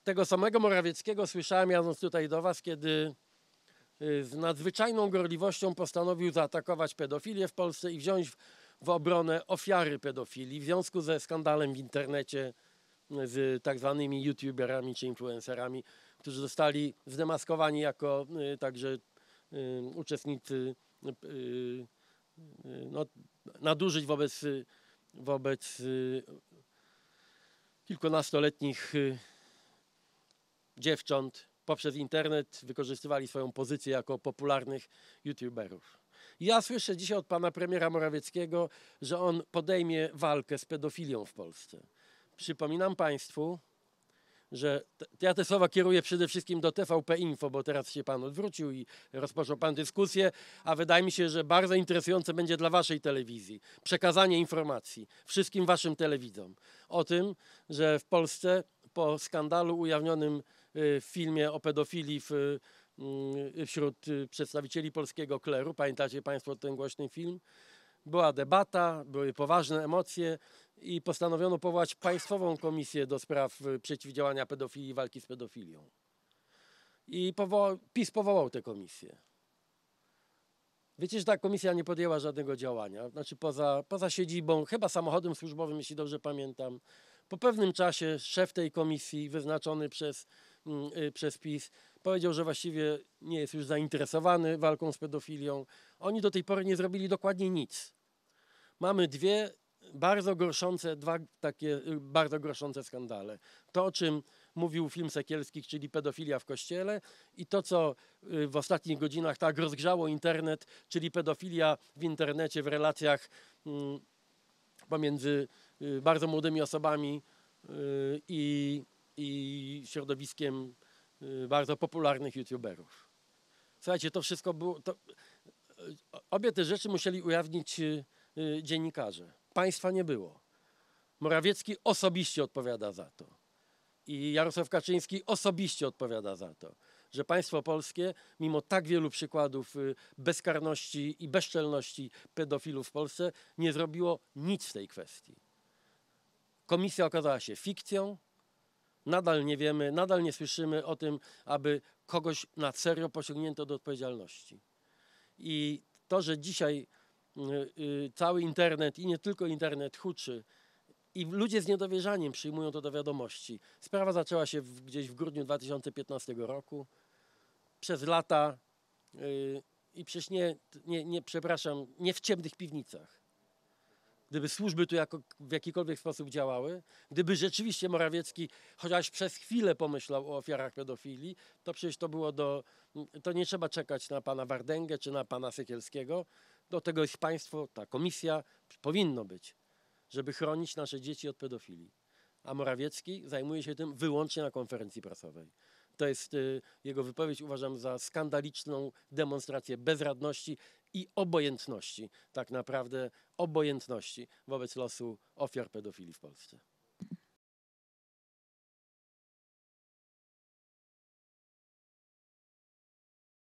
Tego samego Morawieckiego słyszałem, jadąc tutaj do was, kiedy z nadzwyczajną gorliwością postanowił zaatakować pedofilię w Polsce i wziąć w obronę ofiary pedofilii w związku ze skandalem w internecie z tak zwanymi youtuberami czy influencerami, którzy zostali zdemaskowani jako także uczestnicy no, nadużyć wobec kilkunastoletnich dziewcząt poprzez internet, wykorzystywali swoją pozycję jako popularnych youtuberów. Ja słyszę dzisiaj od pana premiera Morawieckiego, że on podejmie walkę z pedofilią w Polsce. Przypominam państwu, że ja te słowa kieruję przede wszystkim do TVP Info, bo teraz się pan odwrócił i rozpoczął pan dyskusję, a wydaje mi się, że bardzo interesujące będzie dla waszej telewizji przekazanie informacji wszystkim waszym telewidzom o tym, że w Polsce po skandalu ujawnionym w filmie o pedofilii wśród przedstawicieli polskiego kleru, pamiętacie państwo ten głośny film, była debata, były poważne emocje i postanowiono powołać Państwową Komisję do spraw przeciwdziałania pedofilii i walki z pedofilią. I PiS powołał tę komisję. Wiecie, że ta komisja nie podjęła żadnego działania, znaczy poza siedzibą, chyba samochodem służbowym, jeśli dobrze pamiętam. Po pewnym czasie szef tej komisji, wyznaczony przez PiS, powiedział, że właściwie nie jest już zainteresowany walką z pedofilią. Oni do tej pory nie zrobili dokładnie nic. Mamy dwa takie bardzo gorszące skandale. To, o czym mówił film Sekielskich, czyli pedofilia w kościele, i to, co w ostatnich godzinach tak rozgrzało internet, czyli pedofilia w internecie, w relacjach pomiędzy bardzo młodymi osobami i środowiskiem bardzo popularnych youtuberów. Słuchajcie, to wszystko było... Obie te rzeczy musieli ujawnić dziennikarze. Państwa nie było. Morawiecki osobiście odpowiada za to. I Jarosław Kaczyński osobiście odpowiada za to, że państwo polskie, mimo tak wielu przykładów bezkarności i bezczelności pedofilów w Polsce, nie zrobiło nic w tej kwestii. Komisja okazała się fikcją. Nadal nie wiemy, nadal nie słyszymy o tym, aby kogoś na serio pociągnięto do odpowiedzialności. I to, że dzisiaj cały internet i nie tylko internet huczy i ludzie z niedowierzaniem przyjmują to do wiadomości. Sprawa zaczęła się gdzieś w grudniu 2015 roku. Przez lata i przecież nie w ciemnych piwnicach. Gdyby służby tu w jakikolwiek sposób działały, gdyby rzeczywiście Morawiecki chociaż przez chwilę pomyślał o ofiarach pedofilii, to przecież to nie trzeba czekać na pana Wardęgę czy na pana Sekielskiego. Do tego jest państwo, ta komisja powinno być, żeby chronić nasze dzieci od pedofilii. A Morawiecki zajmuje się tym wyłącznie na konferencji prasowej. To jest jego wypowiedź, uważam, za skandaliczną demonstrację bezradności i obojętności, tak naprawdę obojętności wobec losu ofiar pedofilii w Polsce.